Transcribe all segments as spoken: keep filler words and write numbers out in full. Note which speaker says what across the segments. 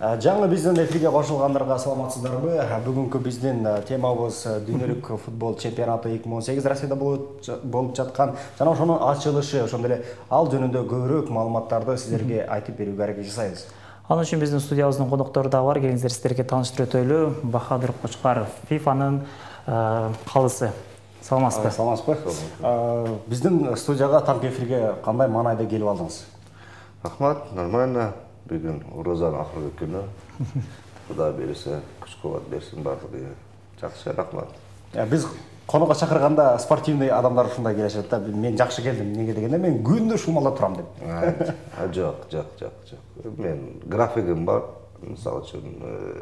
Speaker 1: Жаңы биздин эфирге кошулгандарга саламатсыздарбы? Бүгүнкү биздин темабыз дүйнөлүк футбол чемпионаты эки миң он сегиз Россияда болуп жаткан жана ошонун ачылышы, ошондой эле ал жөнүндө көбүрөөк маалыматтарды сиздерге айтып берүүгө аракет жасайбыз.
Speaker 2: Ал үчүн биздин студиябыздын коноктору да бар. Келиңиздер сиздерге тааныштырып өтөлү. Бахадыр Кочкаров, фифанын калысы. Саламатсызбы?
Speaker 1: Саламатсызбы? Биздин студияга таңкы эфирге кандай маанайда келип алдыңыз?
Speaker 3: Рахмат, нормально. Бүгін Розаның ақырғы күні. Құда берсе, күш-қуат берсін барлығы. Жақсы, рахмат.
Speaker 1: Біз конокко чакырганда спортивный адамдар ушундай келишет да. Мен жакшы келдим, неге дегенде мен күндө шумалда турам деп.
Speaker 3: Жок, жок, жок, жок. Мен графигим бар. Мисалы үчүн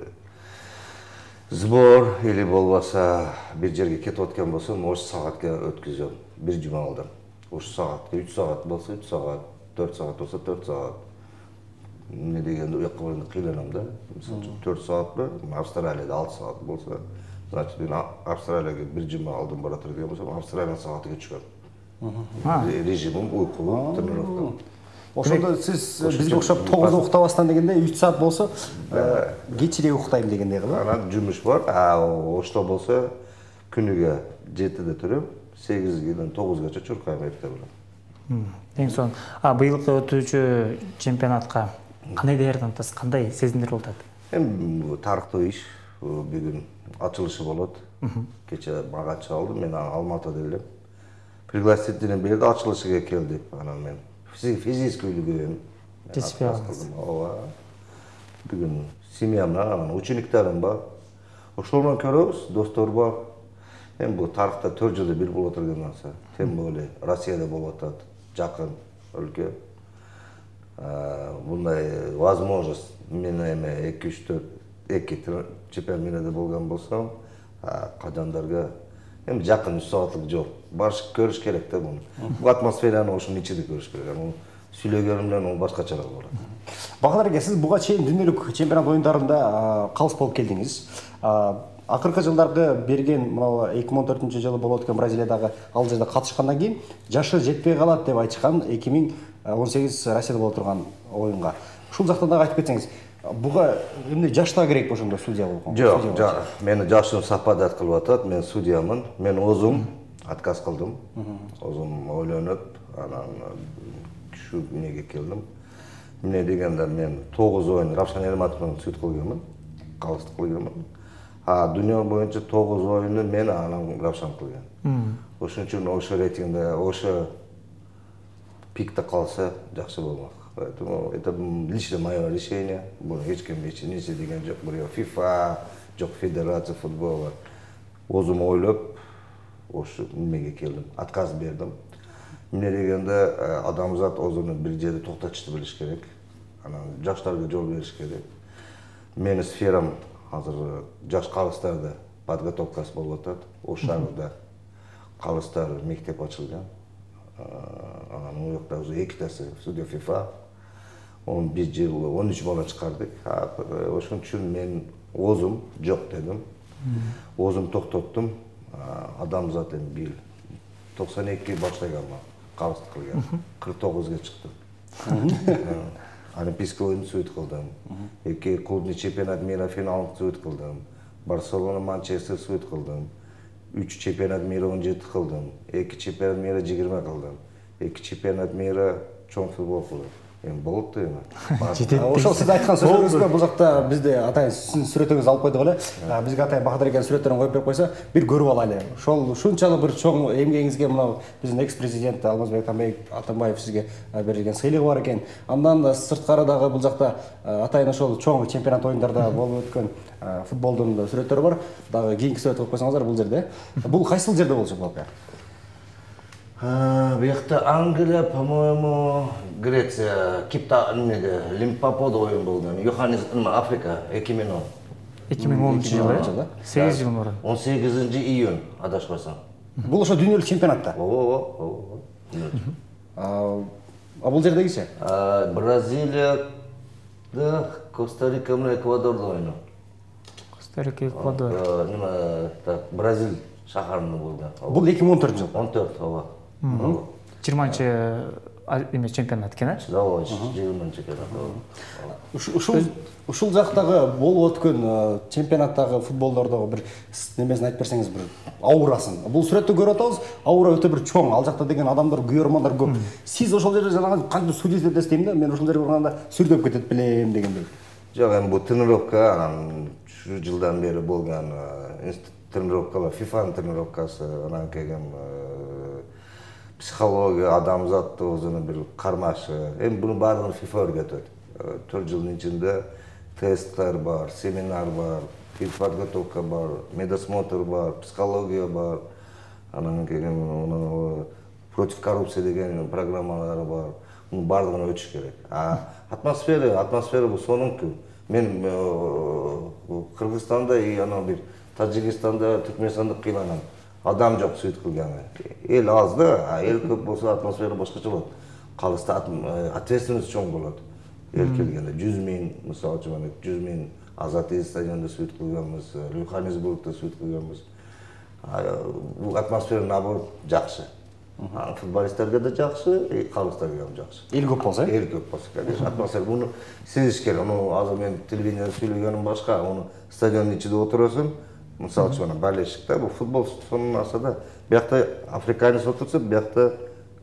Speaker 3: сбор или болбаса бир жерге кетип аткан болсом, ош саатка өткүзөм. Бир жума алдым. Ош саатка үч саат болсо үч саат, төрт саат болсо төрт саат. Не дегенде уякка барганда кыйланам да. Мисалы үчүн төрт саат бы, Австралияда алты саат болсо, значит мен Австралияга бир жума алдым бара турган болсом, Австралиянын саатыга чыгам. Режимим уйкулуу, тренировка.
Speaker 1: Ошондо сиз бизге окшоп тогузда уктабастан дегенде үч саат болсо, кечирээк уктайм дегендей кылып.
Speaker 3: Анан жумуш бар. А ошто болсо күнүгө жетиде туруп, сегизден тогузгача чуркайм эртең менен.
Speaker 2: Эң сонун. А быйылкы өтүүчү чемпионатка кандай даярданасыз, кандай сезимдер болот?
Speaker 3: Эми тарыктуу иш. Бүгүн ачылышы болот. Кече мага чалды, мен Алматыда элем. Пригласительный берди, ачылышыга келдик. Анан мен физически үлгүрөм.
Speaker 2: Жетишпей калдыңыз.
Speaker 3: Ооба. Бүгүн семьям менен, учениктерим бар. Ошолордон көрөбүз, достор бар. Эми бул тарыхта төрт жылда бир болот турган нерсе. Тем более Россияда болуп атат, жакын өлкө. Bunday возможность мен эми эки үч төрт эки чемпионат мирде болгон болсом, кадандарга эми жакын үч сааттык жол. Барыш көрүш керек да буну. Бул атмосфераны ошонун ичинде көрүш керек. Аны сүйлөгөнүм менен башкачараак болот.
Speaker 1: Бахадыр эке, сиз буга чейин дүйнөлүк чемпионат оюндарында калыс болуп келдиңиз. Акыркы жылдарды берген мына эки миң он төртүнчү жылы болуп өткөн Бразилиядагы ал жерде катышкандан кийин жашы жетпей калат деп айтышкан эки миң он сегиз Россияда болуп турган оюнга. Ушул жактан дагы айтып кетсеңиз, буга эмне жашта керек ошондо судья болгон?
Speaker 3: Жок, мени жашым сападат кылып атат, мен судьямын. Мен озум отказ кылдым. Озум ойлонуп, анан ушу эмнеге келдим. Эмне дегенде мен тогуз оюн Равшан Эрматов менен сүт кылганмын, калыстык кылганмын. А дүйнө боюнча тогуз оюнду мен анан Равшан кылган. Ошон үчүн ошо рейтингде, ошо пикте калса жакшы болмок. Поэтому это лично мое решение. Буну эч ким эч нерсе деген жок. Бул FIFA, жок федерация футбола. Өзүм ойлоп, ошо эмеге келдим, отказ бердим. Эмне дегенде адамзат өзүнүн бир жерде токтотушты билиш керек. Анан жаштарга жол бериш керек. Менин сферам азыр жаш калыстарда подготовкасы болуп атат. Ош шаарында калыстар мектеп ачылган. Анан у жакта уже экитасы судья FIFA. он бир жыл, он үч бала чыгардык. Ошон үчүн мен өзүм жок дедим. Өзүм токтоттум. Адамзат эми бир токсон эки баштаган, калыстык кылган. кырк тогузга чыктым. Олимпийский оюнду сүт кылдым. Эки клубный чемпионат мира финалын сүт кылдым. Барселона, Манчестер сүт кылдым. үч чемпионат мира он жети кылдым. эки чемпионат мира жыйырма кылдым. эки чемпионат мира чоң футбол кылдым. Эми болот да эми.
Speaker 1: Ошол сиз айткан сөзүңүзгө бул жакта бизде атайын сиздин сүрөтүңүздү алып койдук эле. Бизге атайын Бахадыр экенин сүрөттөрүн коюп берип койсо, бир көрүп алайлы. Ошол ушунчалык бир чоң эмгегиңизге мына биздин экс-президент Алмазбек Атамбаев сизге берилген сыйлыгы бар экен. Андан сырткары дагы бул жакта атайын ошол чоң чемпионат оюндарда болуп өткөн футболдун сүрөттөрү бар. Дагы кийинки сүрөт коюп койсоңуздар бул жерде. Бул кайсыл жерде болчу бул акы?
Speaker 3: Биякта Англия, по-моему, Греция, Кипта, Лимпопода оюн болгон. Йоханнес, Африка, эки миң он.
Speaker 2: эки миң онунчу жылы, сегиз жыл мурун.
Speaker 3: он сегизинчи июнь, адашпасам.
Speaker 1: Бул ошо дүйнөлүк чемпионатта.
Speaker 3: Ооба,
Speaker 1: ооба. А бул жердегичи?
Speaker 3: Бразилияда Коста-Рика менен Эквадордо оюну.
Speaker 2: Коста-Рика, Эквадор.
Speaker 3: Неме, так, Бразил шаарында болгон.
Speaker 1: Бул эки миң он төртүнчү жыл.
Speaker 3: он төрт, ооба.
Speaker 2: жыйырманчы эме чемпионат экен, э?
Speaker 3: Ооба, жыйырманчы чемпионат.
Speaker 1: Ушул ушул жактагы болуп өткөн чемпионаттагы футболдордогу бир немесин айтып берсеңиз, бир аурасын. Бул сүрөттү көрүп атабыз, аура өтө бир чоң. Ал жакта деген адамдар, күйөрмандар көп. Сиз ошол жерде жанагы кантип судить этесиз дейм да, мен ошол жерге барганда сүрдөп кетет билем дегендей.
Speaker 3: Жок, эми бул тренировка анан уч жылдан бери болгон тренировкалар, фифанын тренировкасы, анан келген психология, адамзаттын бир кармашы. Эми буну баардыгын фифа өргөтөт. төрт жылдын ичинде тесттер бар, семинар бар, подготовка бар, медосмотр бар, психология бар, анан келген против коррупции деген программалары бар. Мунун баардыгын өтүш керек. А атмосфера, атмосфера бул сонунку. Мен Кыргызстанда и анан бир Тажикстанда, Түркмөнстанда кыйланам. Адам жок сүйт кылганы. Эл аз да, а эл көп болсо атмосфера башкача болот. Калыста ответственность чоң болот. Эл келгенде жүз миң, мисалы үчүн жүз миң Азат стадионда сүйт кылганбыз, Йоханнесбургда сүйт кылганбыз. Бул атмосфера наоборот жакшы. Футболисттерге да жакшы, калыстарга да жакшы.
Speaker 1: Эл көп болсо,
Speaker 3: эл көп болсо, конечно. Атмосфера буну сезиш керек. Аны азыр мен телевидениеде сүйлөгөнүм башка, аны стадиондун ичинде отурасың. Мисалы үчүн болельщик, бул футбол сонун нарса да. Биякта африканец отурса, биякта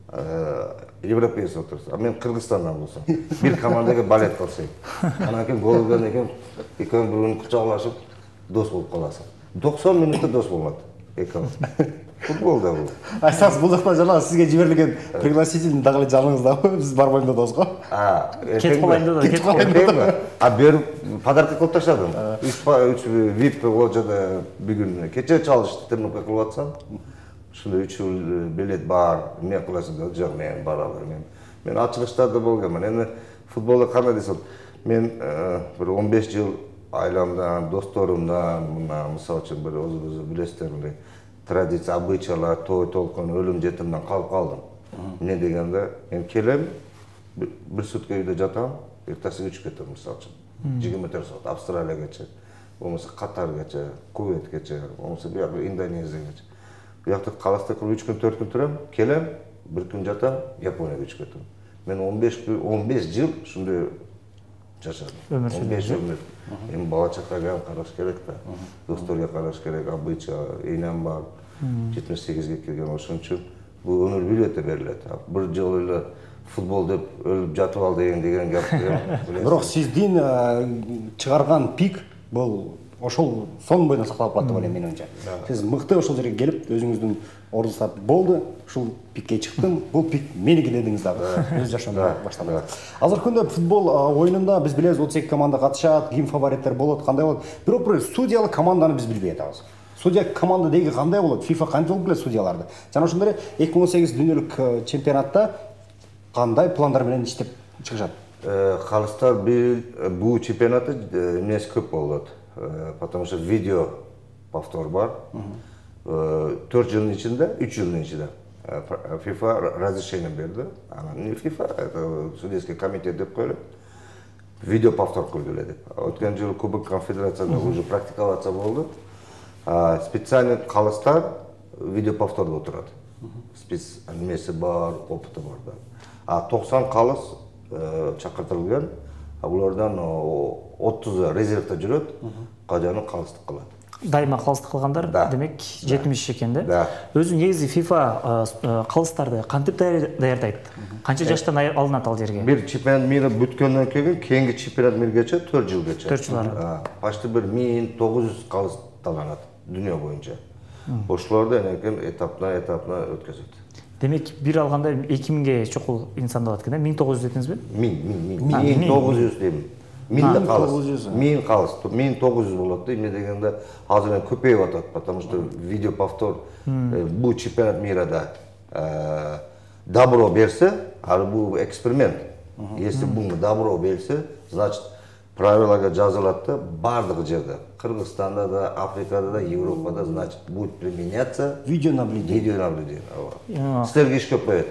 Speaker 3: европеец отурса. А мен Кыргызстандан болсом, бир командага балет кылсайм. Анан кийин гол келгенден кийин экөө бирин кучаклашып дос болуп каласың. токсон мүнөттө дос болот экөө. Футболда бул.
Speaker 1: Айтсаңыз, бул жакта жана сизге жиберилген пригласительный дагы эле жаныңызда, биз барбайм дедиңиз го.
Speaker 3: А,
Speaker 2: кетип калайын дедим, кетип калайын.
Speaker 3: А берип подарка кылып таштадым. үч вип ложада бүгүн кече чалышты, тренировка кылып атсам. Ушундай үч жыл билет бар, эмне кыласың деп, жок, мен бара алам. Мен ачылыштарда болгонмун. Эми футболдо кандай десем, мен бир он беш жыл айламдан, досторумдан, мына мисалы үчүн бир өзүңүз билесиздер, мындай традиция, обычайлар, той толкун, өлүм жетимден калып калдым. Эмне дегенде, мен келем, бир сутка үйдө жатам, эртесиге учуп кетем, мисалы үчүн. жыйырма төрт саат Австралиягача, болмосо Катаргача, Кувейткече, болмосо бияка Индонезиягача. Биякта калыста кылып үч күн, төрт күн турам, келем, бир күн жатам, Японияга учуп кетем. Мен он беш жыл ушундай жашадым. он беш жыл. Эми бала чакага караш керек да. Досторго караш керек, обычай, энем бар. жетимиш сегизге келген, ошон үчүн бул өмүр билете берилет. Бир жыл эле футбол деп өлүп жатып ал деген деген гап.
Speaker 1: Бирок сиздин чыгарган пик бул ошол сонун бойдон сакталып калат деп ойлойм мен оюмча. Сиз мыкты ошол жерге келип, өзүңүздүн ордун сап болду, ушул пикке чыктым, бул пик меники дедиңиз дагы. Өз жашоондо баштадыңыз. Азыркы күндө футбол оюнунда биз билебиз отуз эки команда катышат, ким фавориттер болот, кандай болот. Бирок бир судьялык команданы биз билбей атабыз. Судья команда деги кандай болот? FIFA канча болуп келет судьяларды? Жана ошондой эле эки миң он сегиз дүйнөлүк чемпионатта кандай пландар менен иштеп чыгышат?
Speaker 3: Калыстар бул чемпионатта эмнеси көп болот. Потому что видео повтор бар. төрт жылдын ичинде, үч жылдын ичинде FIFA разрешение берди. Анан не FIFA, это судейский комитет деп коелет. Видео повтор көргүлө деп. Өткөн жылы Кубок конфедерацияда уже практиковаться болду. Специальный калыстар видео повторда отурат. Спец немеси бар, опыты бар да. А токсон калыс чакыртылган. А булардан отузу резервде жүрөт, кажаны калыстык кылат.
Speaker 2: Дайыма калыстык кылгандар, демек жетимиш экен да.
Speaker 3: Да.
Speaker 2: Өзү негизи FIFA калыстарды кантип даярдайт? Канча жаштан алынат ал жерге?
Speaker 3: Бир чемпионат мира бүткөндөн кийин кийинки чемпионат миргече төрт жылгача.
Speaker 2: төрт жыл.
Speaker 3: Почти бир миң тогуз жүз калыс таланат дүйнө боюнча. Ошолорду энекен этапна этапна өткөзөт.
Speaker 2: Демек бир алганда эки миңге чокул инсан болот экен да? миң тогуз жүз дедиңизби?
Speaker 3: миң, миң, миң тогуз жүз дейм. миң калыс. миң калыс, миң тогуз жүз болот да. Эмне дегенде азыр көпөйүп атат, потому что видео повтор бул чемпионат мирада добро берсе, а бул эксперимент. Если бул добро берсе, значит правилага жазылат да, бардык жерде. Кыргызстанда да, Африкада да, Европада, значит, будет применяться
Speaker 1: видеонаблюдение.
Speaker 3: Видеонаблюдение. Силерге иш көпөйөт.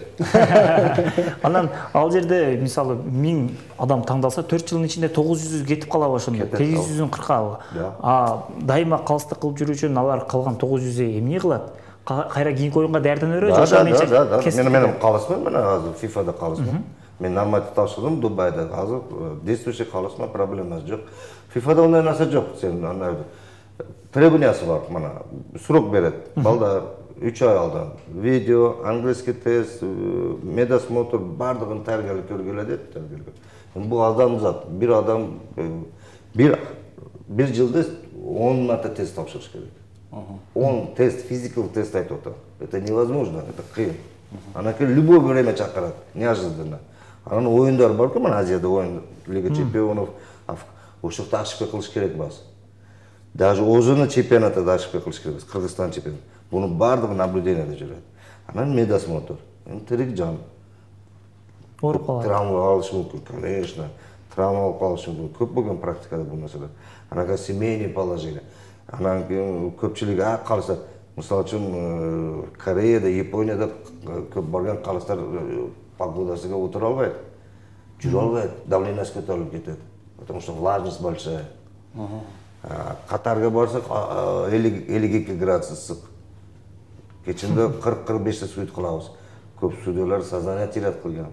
Speaker 2: Анан ал жерде мисалы миң адам таңдалса, төрт жылдын ичинде тогуз жүзү кетип калабы ошондо. сегиз жүзүн кыркабы. А дайыма калыстык кылып жүрүүчүн алар калган тогуз жүзү эмне кылат? кайра кийинки оюнга даярданып
Speaker 3: Да, да,
Speaker 2: бербейби?
Speaker 3: да, да. Мен менен калысмын, мен азыр фифада калысмын. Мен норматив тапшырдым Дубайда. Азыр действующий калысмын, проблемасы жок. фифада ондай нерсе жок. Сен андай требованиясы бар, мына срок берет. Балдар үч ай алдан видео, английский тест, медосмотр бардыгын тергелип көргүлө дейт, тергелип. Бул адам зат, бир адам бир бир жылда он марта тест тапшырыш керек. он тест, физикалык тест айтып атат. Это невозможно, это кыйын. Анакей любое время чакырат, неожиданно. Анан оюндар бар-ку, мына Азияда оюн, Лига чемпионов, ошол жакта ошибка кылыш керек бас. Даже озоны чемпионаты да ошибка кылыш керек, Кыргызстан чемпионаты. Буну бардыгы наблюдениеде жүрөт. Анан медосмотр, тирик жан.
Speaker 2: Ооруп калат.
Speaker 3: Травма алышы мүмкүн, конечно. Травма алып калышы мүмкүн. Көп болгон практикада бул нерселер. Анан семейный положение. Анан көпчүлүгү а калса, мисалы үчүн Кореяда, Японияда көп барган калыстар погодасыга отура албайт. Жүрө албайт, давлениеси көтөрүлүп кетет. Потому что влажность большая. Катарга барсак элүү эки градус ысык. Кечинде кырк кырк беште суйт кылабыз. Көп судьялар сознание теряет кылган.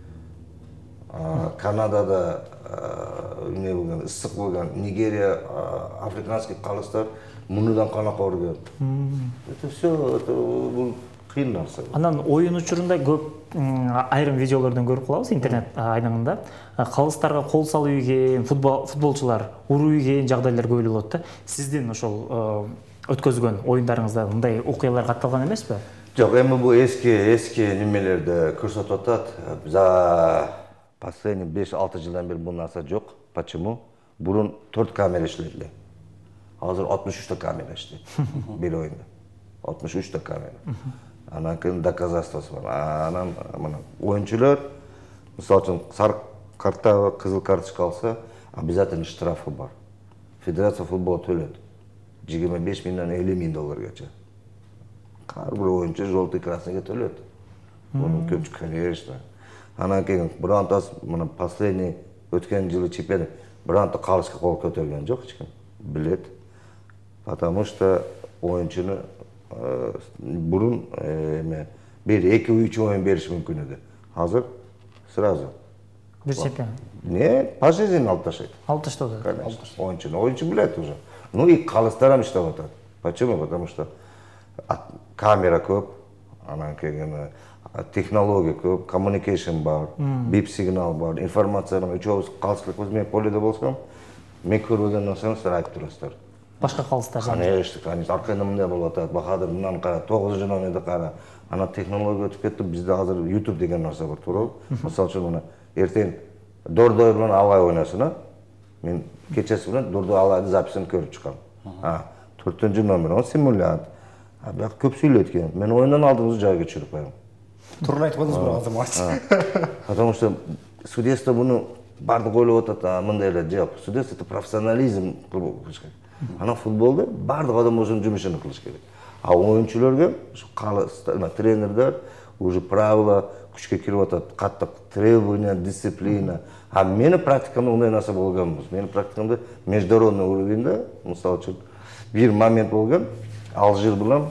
Speaker 3: Канадада не болгон, ысык болгон, Нигерия, африканский калыстар мунудан канак көргөн. Это все, это бул кыйын нерсе.
Speaker 2: Анан оюн учурунда көп айрым видеолордон көрүп калабыз интернет айнагында. Калыстарга кол салып ийген футболчулар уруу ийген жагдайлар көп болот да. Сиздин ошол өткөзгөн оюндарыңызда мындай окуялар катталган эмеспи?
Speaker 3: Жок, эми бул эски эски немелерди көрсөтүп атат. За последний беш алты жылдан бери бул нерсе жок. Почему? Бурун төрт камера иштелди. Азыр алтымыш үч та камера иштейт. Бир оюнда. алтымыш үч та камера. Анан кийин доказательствосы бар. Анан мына оюнчулар мисалы үчүн сары карта, кызыл карточка алса, обязательно штрафы бар. Федерация футбола төлөйт. жыйырма беш миңден элүү миң долларгача. Ар бир оюнчу желтый красныйга төлөйт. Муну көп конечно. Анан кийин бирантасы мына последний өткөн жылы чемпион биранта калышка кол көтөргөн жок эч ким. Билет. Потому что оюнчуну бурун эме бир эки үч оюн бериш мүмкүн эди. Азыр сразу
Speaker 2: Бир чемпион.
Speaker 3: Не, пожизненно алып ташайт.
Speaker 2: Алып таштады.
Speaker 3: Оюнчуну, оюнчу билет уже. Ну и калыстар ham иштеп атат. Почему? Потому что камера көп, анан кийин технология көп, communication бар, бип сигнал бар, информация бар. Үчөөбүз калыстык мен поледе болсом, мен көрбөгөн нерсени силер айтып турасыздар.
Speaker 2: Башка калыстар.
Speaker 3: Конечно, конечно. Аркайда мындай болуп атат. Бахадыр мынаны кара, тогузунчу номерди кара. Ана технология өтүп кетти. Бизде азыр YouTube деген нерсе бар, туурабы? Мисалы үчүн мына эртең Дордой менен Алай ойносун, мен кечеси менен Дордой Алайды записин көрүп чыккам. А, төртүнчү номер, он симулянт. А бак көп сүйлөйт экен. Мен оюндан алдыңызды жайга түшүрүп коем.
Speaker 1: Туура айтып атасыз бирок азыр матч.
Speaker 3: Потому что судейство буну бардык ойлоп атат, мындай эле жок. Судейство это профессионализм кылыш керек. Ана футболда бардык адам өзүнүн жумушун кылыш керек. А оюнчуларга ушу тренерлер уже правила күчкө кирип атат, каттык требования, дисциплина. А менин практикамда мындай нерсе болгон эмес. Менин практикамда международный уровеньде, мисалы үчүн, бир момент болгон, Алжир менен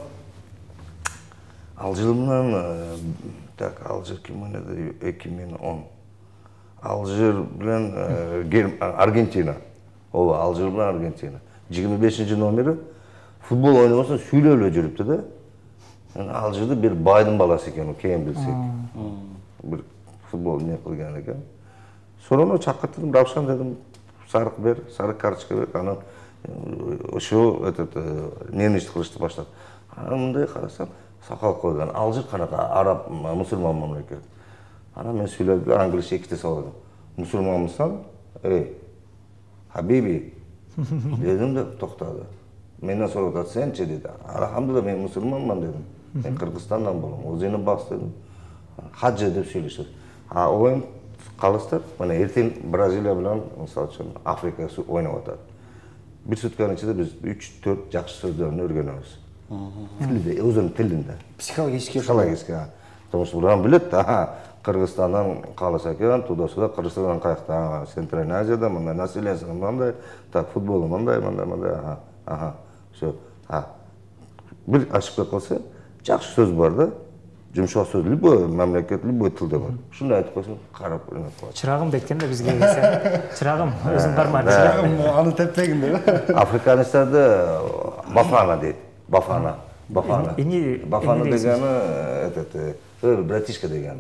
Speaker 3: Алжир менен так, Алжир ким ойнады эки миң он. Алжир менен Аргентина. Ооба, Алжир менен Аргентина. жыйырма бешинчи номери футбол ойнобосун сүйлөп эле жүрүптү да. Алжирде бир байдын баласы экен, кийин билсек. Бир футбол не кылган экен. Сону чакыртып, Равшан дедим, сарык бер, сарык карточка бер. Анан ошо этот нени кылышты баштады. Анан мындай карасам, сакал койгон. Алжир канака араб, мусулман мамлекет. Анан мен сүйлөп, англисче эките салдым. Мусулманмысың? Эй, Хабиби. Дедим деп токтады. Менден сурап атат, сенчи деди. Алхамдулилла, мен мусулманман дедим. Мен Кыргызстандан болом. Озени бас дедим. Хаджы деп сүйлөшөт. А оюн калыстар, мына эртең Бразилия менен, мисалы үчүн, Африка ойноп атат. Бир сутканын ичинде биз үч төрт жакшы сөздөрүн өргөнөбүз. Тилинде, өзүнүн тилинде.
Speaker 1: Психологически.
Speaker 3: Психологически. Потому что буран билет да, Кыргызстандан калыса экен, туда-сюда, Кыргызстандан каякта, Центральный Азияда, мындай населениясы мындай, так, футболу мындай, мындай, мындай, ага, ага, всё. А, бир ошибка кылса, жакшы сөз бар да. Жумшак сөз любой мамлекет, любой тилде бар. Шуну айтып койсоң, карап үйрөнүп калат.
Speaker 2: Чырагым да айткан да бизге келсе. Чырагым, өзүң барма.
Speaker 1: Чырагым аны теппегин деп.
Speaker 3: Африканистанда бафана дейт. Бафана. Бафана. Бафана дегени этот э братишка дегени.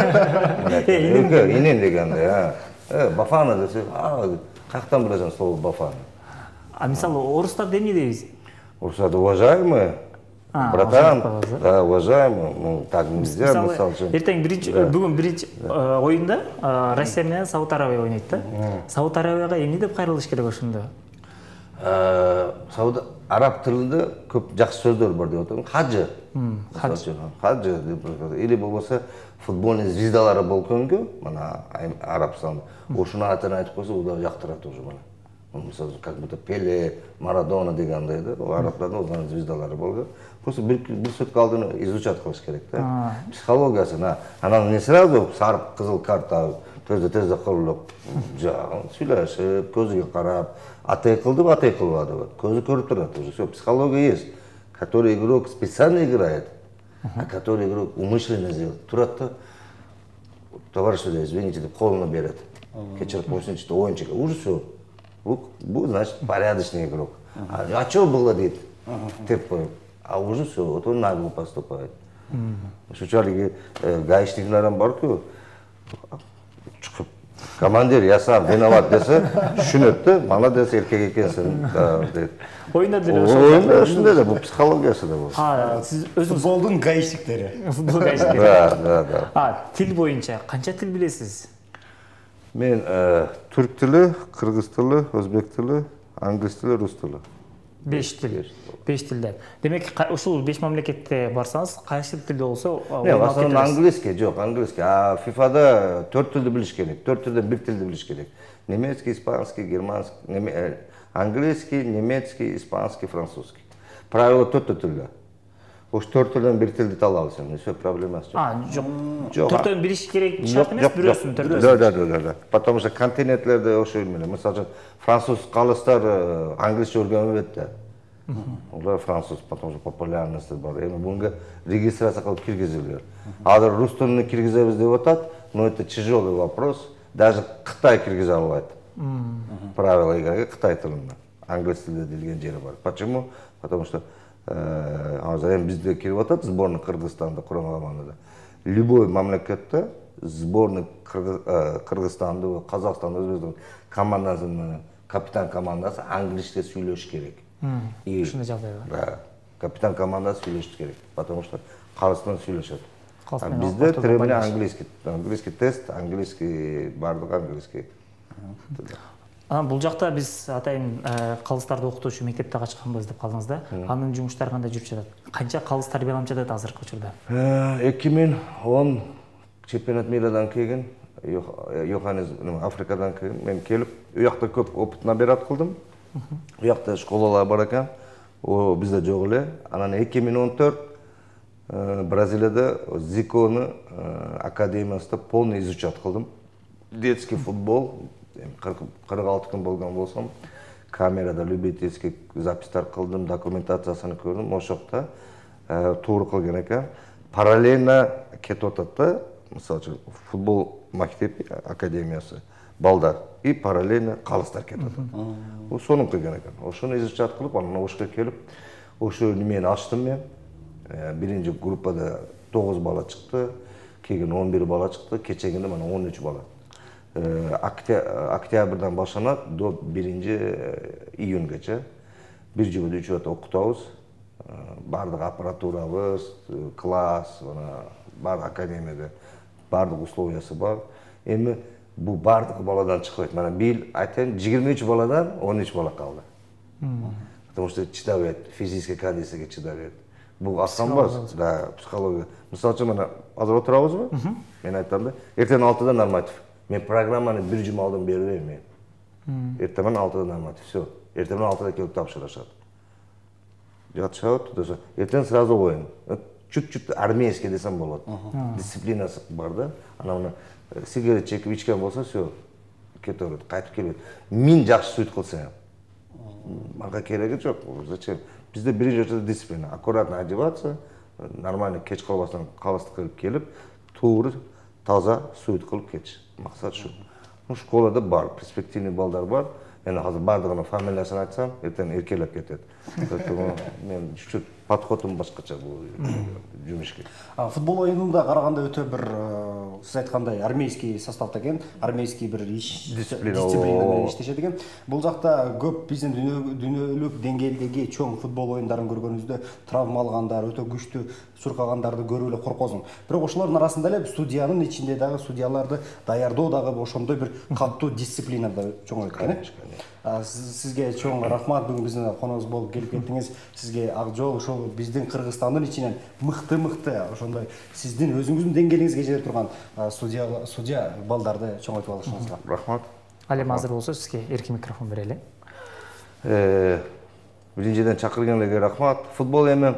Speaker 3: Инен дегени, а. Э бафана десе, а каяктан билесиң слово бафана?
Speaker 2: А мисалы орустарды эмне дейбиз?
Speaker 3: Орустарды уважаемые. Братан, да, уважаемый, ну так нельзя, мисалы үчүн.
Speaker 2: Эртең биринчи бүгүн биринчи оюнда Россия менен Сауд Арабия ойнойт да. Сауд Арабияга эмне деп кайрылыш керек ошондо?
Speaker 3: Сауд араб тилинде көп жакшы сөздөр бар деп атам. Хаджы. Хаджы. Хаджы деп атат. Или болбосо футбольный звездалары болгонго, мына Арабстанда. Ошону атын айтып койсо, удар жактырат уже мына. Мисалы, как будто Пеле, Марадона дегендей да, арабтардын озгон звездалары болгон. Просто бир бир сөткө алдын изучать кылыш керек да. Психологиясын, анан не сразу сарып кызыл карта, тезде-тезде кылып, жагын сүйлөшүп, көзүгө карап, атай кылдыбы, атай кылбадыбы, көзү көрүп турат уже. Всё, психология есть. Который игрок специально играет, а который игрок умышленно сделает. Турат да, товарищ судья, извините, деп колуна берет. Кечирип койсунчу деп оюнчуга. Уже всё. Бу, значит, порядочный игрок. А что было, дейт? Деп коюп. А уже все, вот он нагло поступает. Ошочо гаишниклерден бар-ку, чыгып, командир, я сам виноват десе, түшүнөт да, молодец эркек экенсиң дейт.
Speaker 2: Оюнда деле ошол.
Speaker 3: Оюнда ушундай да, бул психологиясы да бул.
Speaker 2: А, сиз өзүңүз
Speaker 1: футболдун гаишниктери.
Speaker 2: Футбол гаишниктери.
Speaker 3: Да, да, да.
Speaker 2: А, тил боюнча канча тил билесиз?
Speaker 3: Мен түрк тили, кыргыз тили, өзбек тили, англис тили, рус тили.
Speaker 2: беш тил. беш тилден. Демек, ушул беш мамлекетте барсаңыз, кайсы тилде болсо,
Speaker 3: Не, в основном английский, жок, английский. А фифада төрт тилди билиш керек. төрт тилден бир тилди билиш керек. Немецкий, испанский, германский, английский, немецкий, испанский, французский. Правило төрт тилде. Уж төрт тилден бир тилди тала алсаң, все проблема.
Speaker 2: А, жок. Төртөн бириш керек шарт эмес, бирөөсүн төртөн.
Speaker 3: Да, да, да, да. Потому что континенттерде ошо эле. Мисалы, француз калыстар англисче өргөнбөйт да. Олар француз, потому что популярность бар. Эми буга регистрация кылып киргизилер. Азыр рус тилин киргизебиз деп атат, но это тяжелый вопрос. Даже Кытай киргизе албайт. Правила игры Кытай тилинде. Англис тилде делген жери бар. Почему? Потому что азыр эми бизде кирип атат сборный Кыргызстанда курган командада. Любой мамлекетте сборный Кыргызстанды, Казакстанды, Өзбекстан командасынын капитан командасы англисче сүйлөш керек.
Speaker 2: Ушундай жагдай бар.
Speaker 3: Да. Капитан командасы сүйлөш керек, потому что калыстан сүйлөшөт. Бизде требование английский, английский тест, английский бардык английский.
Speaker 2: Анан бул жакта биз атайын калыстарды окутуучу мектепте ачканбыз деп калдыңыз да. Анын жумуштары кандай жүрүп жатат? Канча калыс тарбияланып жатат азыркы учурда?
Speaker 3: эки миң он чемпионат мирадан келген, Йоханнес Африкадан келген. Мен келип, у жакта көп опыт набират кылдым. У жакта школалар бар экен. О бизде жок эле. Анан эки миң он төрт Бразилияда Зикону академиясында полный изучат кылдым. Детский футбол кырк алты күн болгон болсом, камерада любительский запистер кылдым, документациясын көрдүм. Ошокта туура кылган экен. Параллельно кетип атат да, мисалы футбол мектеби академиясы балдар и параллельно калыстар кетип атат. Сонун кылган экен. Ошону изучат кылып, анан ошко келип, ошо немени ачтым мен. Биринчи группада тогуз бала чыкты, кийин он бир бала чыкты, кечегинде мана он үч бала. Октябрдан башланат до биринчи июнгача бир жылда үч жолу окутабыз. Бардык аппаратурабыз, класс, бар академияда бардык условиясы бар. Эми бул бардык баладан чыкпайт. Мана бир айтайын, жыйырма үч баладан он үч бала калды. Потому что чыдабайт, физический кондицияга чыдабайт. Бул асанбаз, да, психология. Мисалы үчүн мана азыр отурабызбы? Мен айтам да, эртең алтыда норматив. Мен программаны бир жума алдын бербейм мен. Эртең алтыда норматив, всё. Эртең алтыда келип тапшырышат. Жатышат, эртең сразу оюн. Чуть-чуть армейский десем болот. Дисциплинасы бар да. Анан сигарет чекип ичкен болсо, всё, кете берет, кайтып келбейт. Миң жакшы суйт кылса, мага кереги жок. Зачем? Бизде биринчи очередь дисциплина. Аккуратно одеваться, нормальный кеч калбастан калыстык кылып келип, туура таза суют кылып кетиш. Максат шу. Школада бар, перспективный балдар бар. Мен азыр бардыгынын фамилиясын айтсам, эртең эркелеп кетет. Мен чуть подходым башкача бул жумушка.
Speaker 1: Футбол оюнунда караганда өтө бир сиз айткандай армейский составда экен, армейский бир иш дисциплина менен иштешет экен. Бул жакта көп биздин дүйнөлүк деңгээлдеги чоң футбол оюндарын көргөнүбүздө травма алгандар, өтө күчтүү суркагандарды көрүп эле коркосуң. Бирок ошолордун арасында эле судьянын ичинде дагы судьяларды даярдоо дагы ошондой бир катуу дисциплинада чоң өткөн. Сизге чоң рахмат, бүгүн биздин коногубуз болуп келип кеттиңиз. Сизге ак жол ошол биздин Кыргызстандын ичинен мыкты-мыкты ошондой сиздин өзүңүздүн деңгээлиңизге жетип турган судья судья балдарды чоңойтуп алышыңызга
Speaker 3: рахмат.
Speaker 2: Ал эми азыр болсо сизге эркин микрофон берели.
Speaker 3: Биринчиден чакыргандыгыңызга рахмат. Футбол эми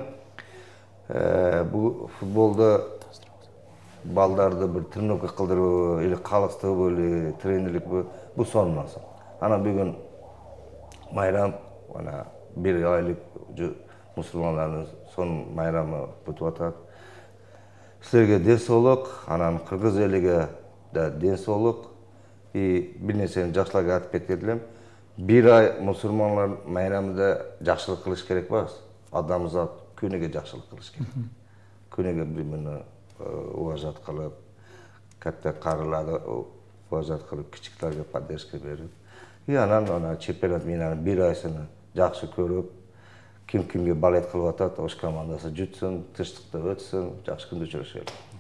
Speaker 3: бул футболдо балдарды бир тренировка кылдырып или калыстырып или тренерликпи бул сонун нерсе. Ана бүгүн майрам, ана бир айлык мусулмандардын сон майрамы өтүп атат. Силерге ден соолук, анан кыргыз элиге да ден соолук. И бир нерсени жакшылап айтып кеткен элем. Бир ай мусулмандар майрамында жакшылык кылыш керек эмес. Адамзат күнүгө жакшылык кылыш керек. Күнүгө бири-биrini уважать кылып, катта карыларды уважать кылып, кичиктерге поддержка берип, и анан ана чемпионат менен бир айсыны жакшы көрүп, ким кимге балет кылып атат, ош командасы жүтсүн, тынчтыкта өтсүн, жакшы күндө учурашайлы.